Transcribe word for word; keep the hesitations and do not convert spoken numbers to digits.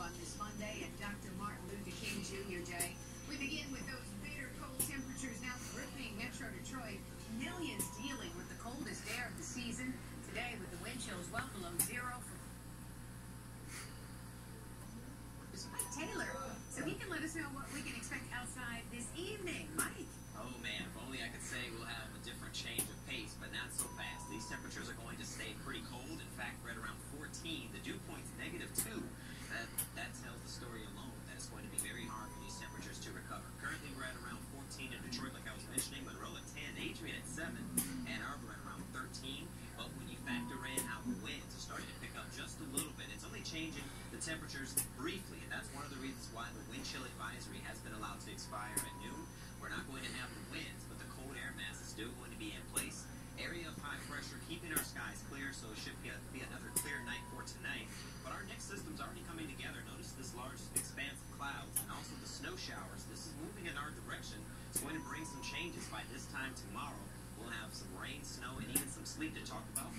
on this Monday and Doctor Martin Luther King Junior Day. We begin with those bitter cold temperatures now gripping Metro Detroit. Millions dealing with the coldest air of the season. Today with the wind chills well below zero. It's Mike Taylor, so he can let us know what we can expect outside this evening. Mike. Oh man, if only I could say we'll have a different change of pace, but not so fast. These temperatures are going to stay pretty cold. In fact, right around fourteen. The dew point's negative two. That, that tells the story alone that it's going to be very hard for these temperatures to recover. Currently, we're at around fourteen in Detroit, like I was mentioning. Monroe at ten, Adrian at seven, Ann Arbor at around thirteen. But when you factor in how the winds are starting to pick up just a little bit, it's only changing the temperatures briefly, and that's one of the reasons why the wind chill advisory has been allowed to expire at noon. We're not going to have the winds, but the cold air mass is still going to be in place. Area of high pressure keeping our skies clear, so it should be, a, be another clear night for tonight. But our next system's already coming together. Notice this large expanse of clouds and also the snow showers. This is moving in our direction. It's going to bring some changes. By this time tomorrow, we'll have some rain, snow, and even some sleet to talk about